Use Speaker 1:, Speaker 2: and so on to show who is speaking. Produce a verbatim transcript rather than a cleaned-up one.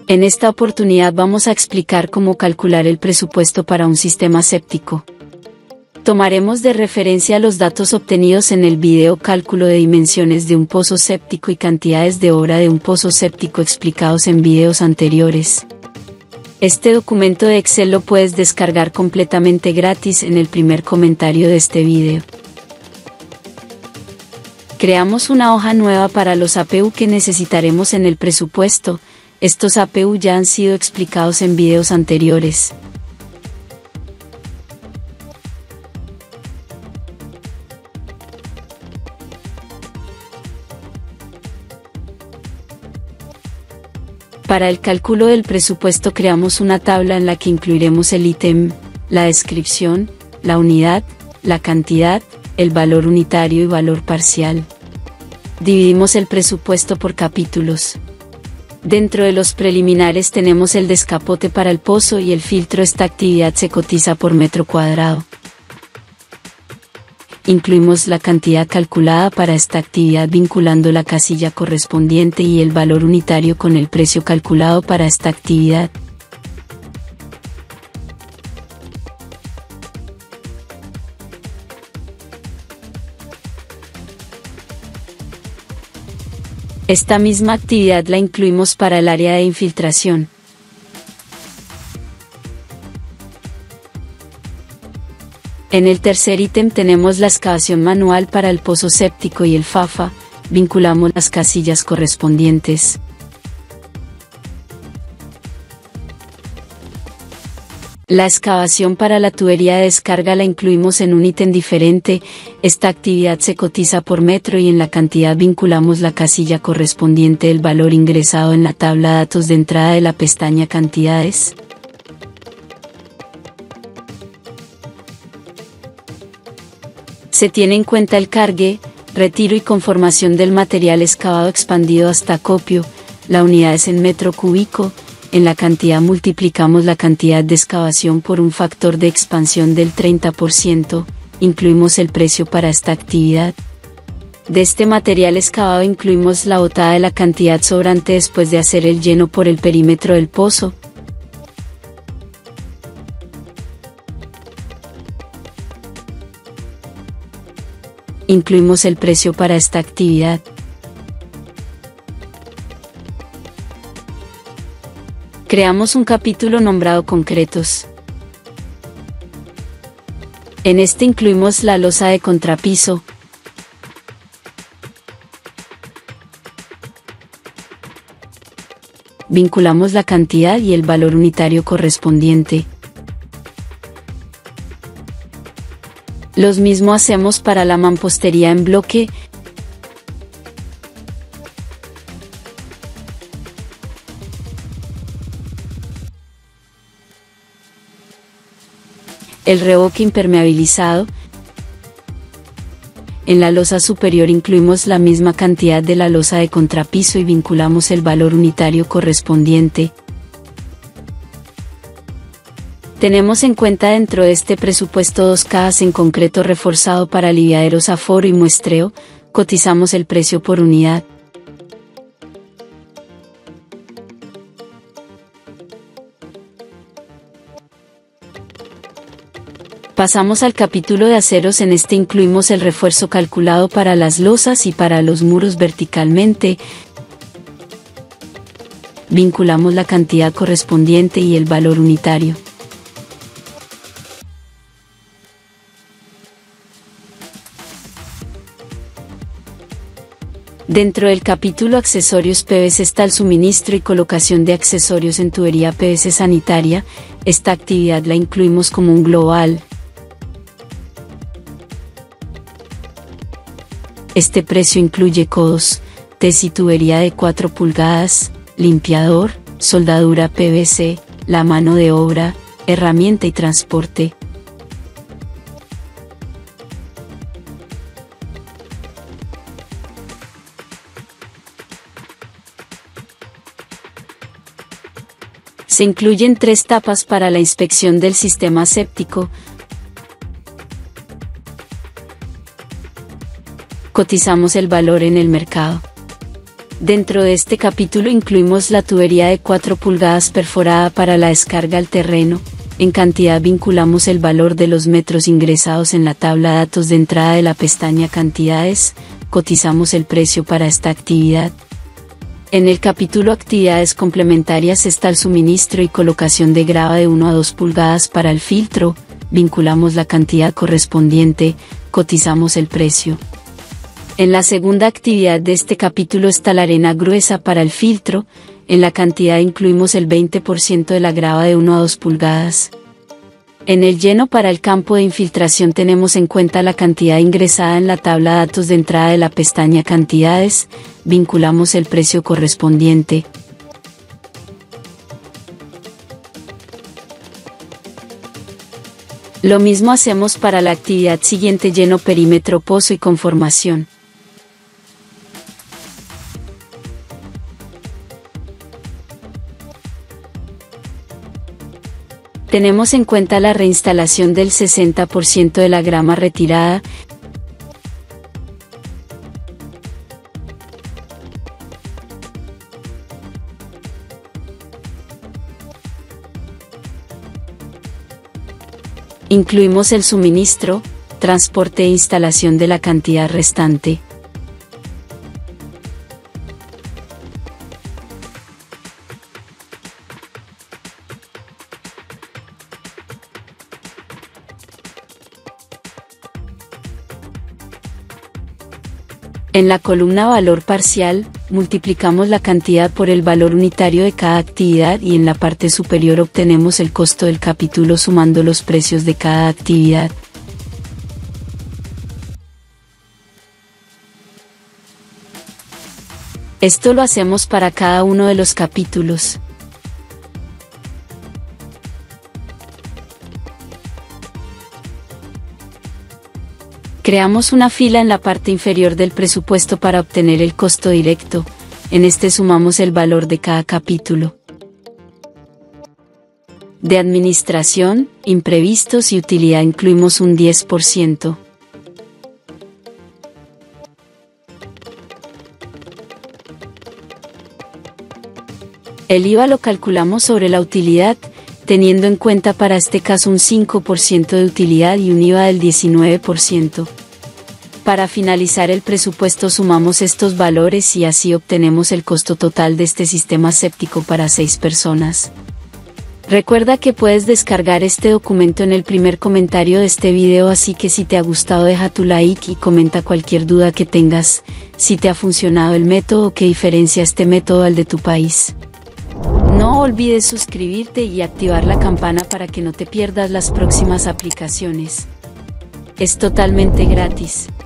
Speaker 1: En esta oportunidad vamos a explicar cómo calcular el presupuesto para un sistema séptico. Tomaremos de referencia los datos obtenidos en el video cálculo de dimensiones de un pozo séptico y cantidades de obra de un pozo séptico explicados en videos anteriores. Este documento de Excel lo puedes descargar completamente gratis en el primer comentario de este video. Creamos una hoja nueva para los A P U que necesitaremos en el presupuesto. Estos A P U ya han sido explicados en videos anteriores. Para el cálculo del presupuesto creamos una tabla en la que incluiremos el ítem, la descripción, la unidad, la cantidad, el valor unitario y valor parcial. Dividimos el presupuesto por capítulos. Dentro de los preliminares tenemos el descapote para el pozo y el filtro. Esta actividad se cotiza por metro cuadrado. Incluimos la cantidad calculada para esta actividad vinculando la casilla correspondiente y el valor unitario con el precio calculado para esta actividad. Esta misma actividad la incluimos para el área de infiltración. En el tercer ítem tenemos la excavación manual para el pozo séptico y el FAFA, vinculamos las casillas correspondientes. La excavación para la tubería de descarga la incluimos en un ítem diferente. Esta actividad se cotiza por metro y en la cantidad vinculamos la casilla correspondiente del valor ingresado en la tabla datos de entrada de la pestaña cantidades. Se tiene en cuenta el cargue, retiro y conformación del material excavado expandido hasta acopio. La unidad es en metro cúbico. En la cantidad multiplicamos la cantidad de excavación por un factor de expansión del treinta por ciento, incluimos el precio para esta actividad. De este material excavado incluimos la botada de la cantidad sobrante después de hacer el lleno por el perímetro del pozo. Incluimos el precio para esta actividad. Creamos un capítulo nombrado concretos. En este incluimos la losa de contrapiso. Vinculamos la cantidad y el valor unitario correspondiente. Los mismo hacemos para la mampostería en bloque. El revoque impermeabilizado. En la losa superior incluimos la misma cantidad de la losa de contrapiso y vinculamos el valor unitario correspondiente. Tenemos en cuenta dentro de este presupuesto dos cajas en concreto reforzado para aliviaderos aforo y muestreo, cotizamos el precio por unidad. Pasamos al capítulo de aceros. En este incluimos el refuerzo calculado para las losas y para los muros verticalmente. Vinculamos la cantidad correspondiente y el valor unitario. Dentro del capítulo accesorios P V C está el suministro y colocación de accesorios en tubería P V C sanitaria. Esta actividad la incluimos como un global. Este precio incluye codos, tesi tubería de cuatro pulgadas, limpiador, soldadura P V C, la mano de obra, herramienta y transporte. Se incluyen tres tapas para la inspección del sistema séptico. Cotizamos el valor en el mercado. Dentro de este capítulo incluimos la tubería de cuatro pulgadas perforada para la descarga al terreno. En cantidad vinculamos el valor de los metros ingresados en la tabla de datos de entrada de la pestaña Cantidades, cotizamos el precio para esta actividad. En el capítulo Actividades complementarias está el suministro y colocación de grava de uno a dos pulgadas para el filtro, vinculamos la cantidad correspondiente, cotizamos el precio. En la segunda actividad de este capítulo está la arena gruesa para el filtro, en la cantidad incluimos el veinte por ciento de la grava de uno a dos pulgadas. En el lleno para el campo de infiltración tenemos en cuenta la cantidad ingresada en la tabla de datos de entrada de la pestaña Cantidades, vinculamos el precio correspondiente. Lo mismo hacemos para la actividad siguiente: lleno perímetro pozo y conformación. Tenemos en cuenta la reinstalación del sesenta por ciento de la grama retirada. Incluimos el suministro, transporte e instalación de la cantidad restante. En la columna Valor parcial, multiplicamos la cantidad por el valor unitario de cada actividad y en la parte superior obtenemos el costo del capítulo sumando los precios de cada actividad. Esto lo hacemos para cada uno de los capítulos. Creamos una fila en la parte inferior del presupuesto para obtener el costo directo. En este sumamos el valor de cada capítulo. De administración, imprevistos y utilidad incluimos un diez por ciento. El I V A lo calculamos sobre la utilidad, teniendo en cuenta para este caso un cinco por ciento de utilidad y un I V A del diecinueve por ciento. Para finalizar el presupuesto sumamos estos valores y así obtenemos el costo total de este sistema séptico para seis personas. Recuerda que puedes descargar este documento en el primer comentario de este video, así que si te ha gustado deja tu like y comenta cualquier duda que tengas, si te ha funcionado el método o qué diferencia este método al de tu país. No olvides suscribirte y activar la campana para que no te pierdas las próximas aplicaciones. Es totalmente gratis.